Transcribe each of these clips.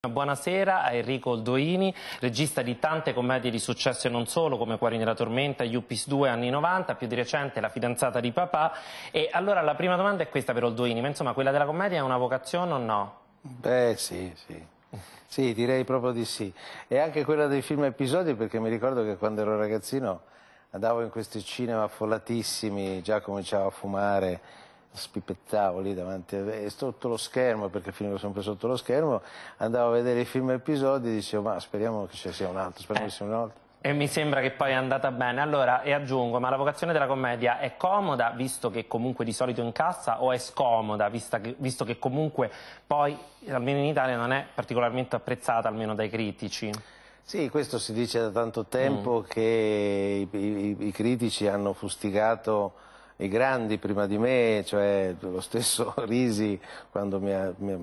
Buonasera a Enrico Oldoini, regista di tante commedie di successo e non solo, come Cuori nella tormenta, Yuppies 2 anni 90, più di recente La fidanzata di papà. E allora la prima domanda è questa per Oldoini, ma insomma quella della commedia è una vocazione o no? Beh sì, sì. Sì, direi proprio di sì. E anche quella dei film episodi, perché mi ricordo che quando ero ragazzino andavo in questi cinema affollatissimi, già cominciavo a fumare, spippettavo lì davanti sotto lo schermo, perché finivo sempre sotto lo schermo, andavo a vedere i film episodi e dicevo ma speriamo che ci sia un altro, speriamo che sia un altro. E mi sembra che poi è andata bene. Allora, e aggiungo, ma la vocazione della commedia è comoda, visto che comunque di solito incassa, o è scomoda, visto che comunque poi, almeno in Italia, non è particolarmente apprezzata, almeno dai critici? Sì, questo si dice da tanto tempo che i critici hanno fustigato i grandi prima di me, cioè lo stesso Risi quando mi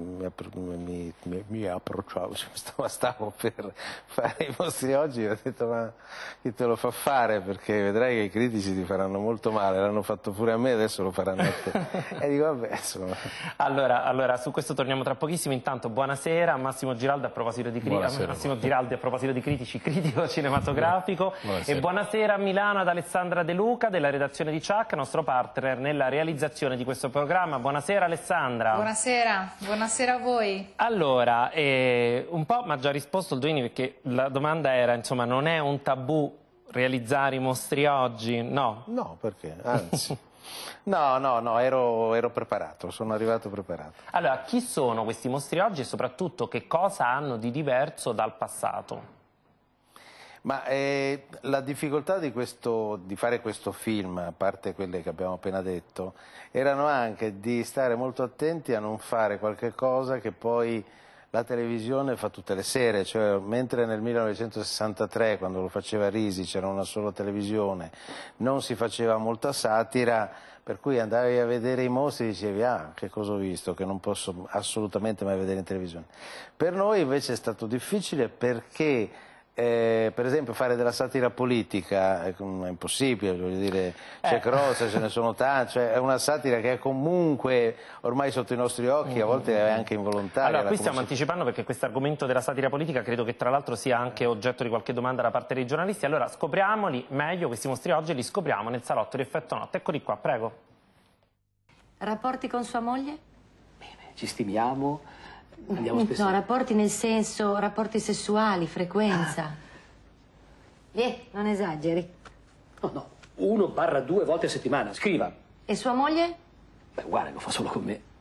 approcciavo, cioè, stavo per fare i mostri oggi, ho detto ma chi te lo fa fare, perché vedrai che i critici ti faranno molto male, l'hanno fatto pure a me, adesso lo faranno a te. E dico vabbè, insomma. Allora, su questo torniamo tra pochissimo. Intanto buonasera a Massimo Giraldi a proposito di critici, critico cinematografico. Buonasera. E buonasera a Milano ad Alessandra De Luca della redazione di Ciak, nostro partner nella realizzazione di questo programma. Buonasera Alessandra. Buonasera, buonasera a voi. Allora, un po' mi ha già risposto Oldoini, perché la domanda era, insomma, non è un tabù realizzare i mostri oggi? No. No, perché? Anzi. No, ero preparato, sono arrivato preparato. Allora, chi sono questi mostri oggi e soprattutto che cosa hanno di diverso dal passato? Ma la difficoltà di fare questo film, a parte quelle che abbiamo appena detto, erano anche di stare molto attenti a non fare qualche cosa che poi la televisione fa tutte le sere, cioè mentre nel 1963, quando lo faceva Risi, c'era una sola televisione, non si faceva molta satira, per cui andavi a vedere i mostri e dicevi ah, che cosa ho visto, che non posso assolutamente mai vedere in televisione. Per noi invece è stato difficile perché per esempio fare della satira politica è impossibile, voglio dire, c'è Crozza, ce ne sono tanti, cioè è una satira che è comunque ormai sotto i nostri occhi, a volte è anche involontaria. Allora, qui stiamo anticipando perché questo argomento della satira politica credo che tra l'altro sia anche oggetto di qualche domanda da parte dei giornalisti. Allora scopriamoli meglio questi mostri oggi, li scopriamo nel salotto di Effetto Notte. Eccoli qua, prego. Rapporti con sua moglie? Bene, ci stimiamo. Andiamo spesso. No, rapporti nel senso, rapporti sessuali, frequenza. Non esageri. No, 1-2 volte a settimana, scriva. E sua moglie? Beh, guarda, lo fa solo con me.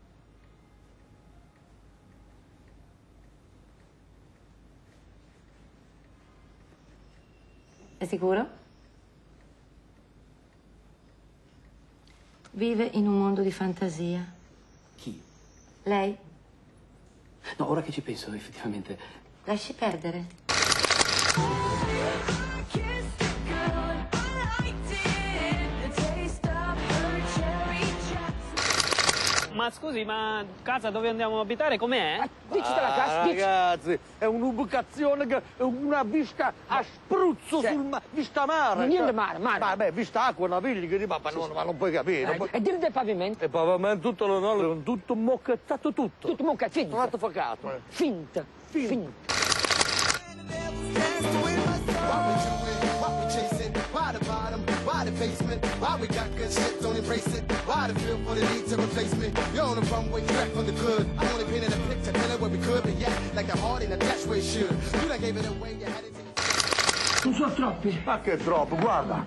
È sicuro? Vive in un mondo di fantasia. Chi? Lei? No, ora che ci penso, effettivamente. Lasci perdere. Ma scusi, ma casa dove andiamo a abitare com'è? Dici la casa, ragazzi, è un'ubicazione che è una vista a spruzzo sul vista mare. Niente mare. Vabbè, vista acqua, una viglia che ma non puoi capire. E dire del pavimento? Il pavimento tutto lo tutto mocchettato tutto. Tutto mocca, finta. Fatto facato. Finta. Why the basement? Why we got good shit, don't embrace it? Why the feel for the need to replace me? You're on the runway track on the good. I only painted a picture, tell it where we could be, yeah. Like the heart in the dash where it should. You done gave it away, you had it take. Non sono troppi. Ma che troppo, guarda.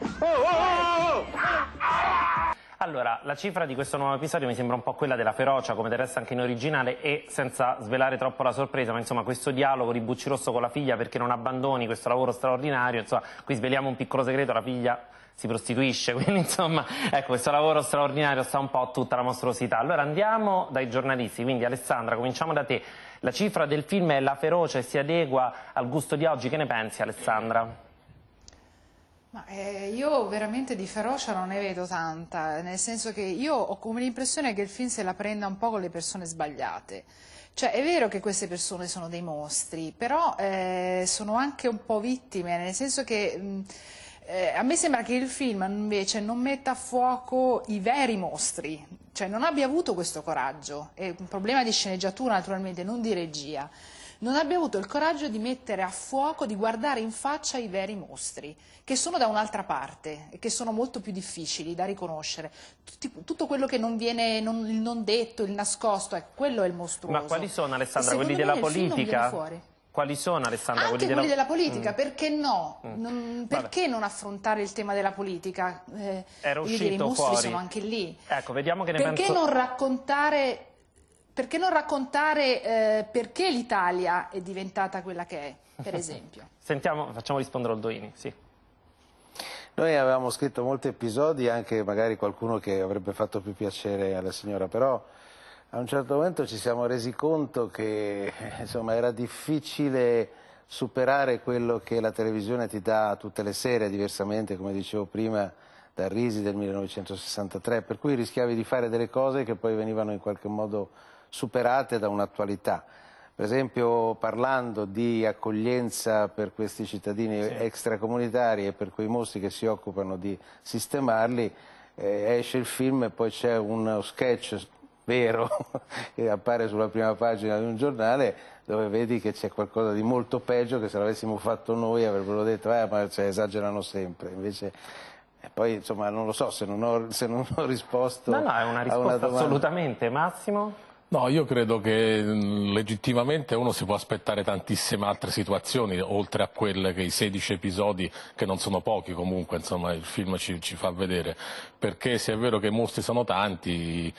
Allora, la cifra di questo nuovo episodio mi sembra un po' quella della ferocia, come del resto anche in originale, e senza svelare troppo la sorpresa, ma insomma questo dialogo di Buccirosso con la figlia perché non abbandoni questo lavoro straordinario, insomma, qui sveliamo un piccolo segreto, la figlia si prostituisce, quindi insomma, ecco, questo lavoro straordinario sta un po' tutta la mostruosità. Allora andiamo dai giornalisti, quindi Alessandra, cominciamo da te. La cifra del film è la ferocia e si adegua al gusto di oggi, che ne pensi Alessandra? Ma, io veramente di ferocia non ne vedo tanta, nel senso che io ho come l'impressione che il film se la prenda un po' con le persone sbagliate. Cioè è vero che queste persone sono dei mostri, però sono anche un po' vittime, nel senso che a me sembra che il film invece non metta a fuoco i veri mostri, cioè non abbia avuto questo coraggio, è un problema di sceneggiatura naturalmente, non di regia. non abbia avuto il coraggio di mettere a fuoco, di guardare in faccia i veri mostri, che sono da un'altra parte e che sono molto più difficili da riconoscere. Tutto quello che non viene, il non detto, il nascosto, ecco, quello è il mostruoso. Ma quali sono, Alessandra, quelli della politica? Quali sono, Alessandra? Anche quelli della politica, perché no? Perché Vabbè. non affrontare il tema della politica? Era uscito i mostri fuori. sono anche lì. Ecco, vediamo che ne Perché penso... non raccontare, perché l'Italia è diventata quella che è, per esempio? Sentiamo, facciamo rispondere Oldoini, sì. Noi avevamo scritto molti episodi, anche magari qualcuno che avrebbe fatto più piacere alla signora, però a un certo momento ci siamo resi conto che insomma, era difficile superare quello che la televisione ti dà tutte le sere, diversamente, come dicevo prima, da Risi del 1963, per cui rischiavi di fare delle cose che poi venivano in qualche modo superate da un'attualità. Per esempio, parlando di accoglienza per questi cittadini extracomunitari e per quei mostri che si occupano di sistemarli, esce il film e poi c'è uno sketch vero che appare sulla prima pagina di un giornale dove vedi che c'è qualcosa di molto peggio che se l'avessimo fatto noi avrebbero detto ma esagerano sempre, invece poi insomma non lo so se non ho risposto. No, è una risposta assolutamente. Massimo? No, io credo che legittimamente uno si può aspettare tantissime altre situazioni, oltre a quelle che i 16 episodi, che non sono pochi comunque, insomma, il film ci fa vedere. Perché se è vero che i mostri sono tanti,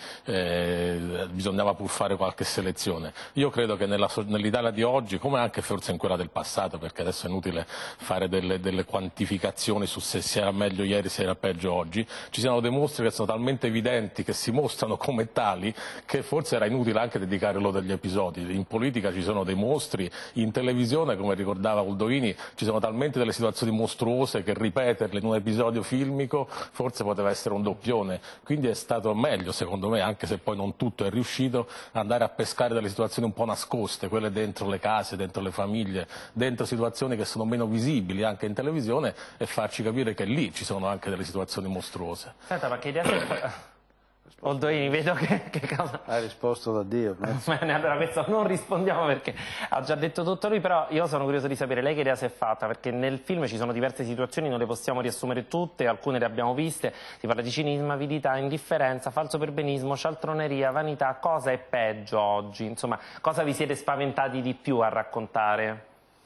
bisognava pur fare qualche selezione. Io credo che nell'Italia di oggi, come anche forse in quella del passato, perché adesso è inutile fare delle quantificazioni su se era meglio ieri, se era peggio oggi, ci siano dei mostri che sono talmente evidenti, che si mostrano come tali, che forse era inutile anche dedicare loro degli episodi. In politica ci sono dei mostri, in televisione, come ricordava Oldoini, ci sono talmente delle situazioni mostruose che ripeterle in un episodio filmico forse poteva essere un doppione, quindi è stato meglio secondo me, anche se poi non tutto è riuscito, andare a pescare delle situazioni un po' nascoste, quelle dentro le case, dentro le famiglie, dentro situazioni che sono meno visibili anche in televisione, e farci capire che lì ci sono anche delle situazioni mostruose. Senta, ma che idea... Oldoini, vedo che cosa... Ha risposto da Dio. Bene, allora questo non rispondiamo perché ha già detto tutto lui, però io sono curioso di sapere lei che idea si è fatta, perché nel film ci sono diverse situazioni, non le possiamo riassumere tutte, alcune le abbiamo viste, si parla di cinismo, avidità, indifferenza, falso perbenismo, cialtroneria, vanità. Cosa è peggio oggi? Insomma, cosa vi siete spaventati di più a raccontare?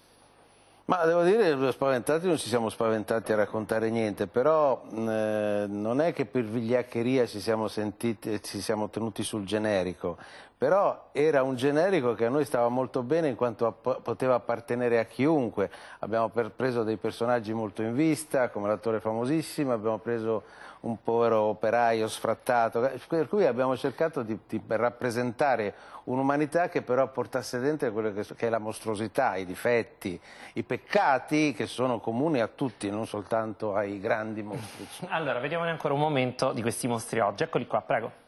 Ma devo dire, spaventati non ci siamo spaventati a raccontare niente, però non è che per vigliaccheria ci siamo tenuti sul generico, però era un generico che a noi stava molto bene in quanto poteva appartenere a chiunque. Abbiamo preso dei personaggi molto in vista, come l'attore famosissimo, abbiamo preso un povero operaio sfrattato, per cui abbiamo cercato di rappresentare un'umanità che però portasse dentro quello che è la mostruosità, i difetti, i peccati che sono comuni a tutti, non soltanto ai grandi mostri. Allora, vediamone ancora un momento di questi mostri oggi. Eccoli qua, prego.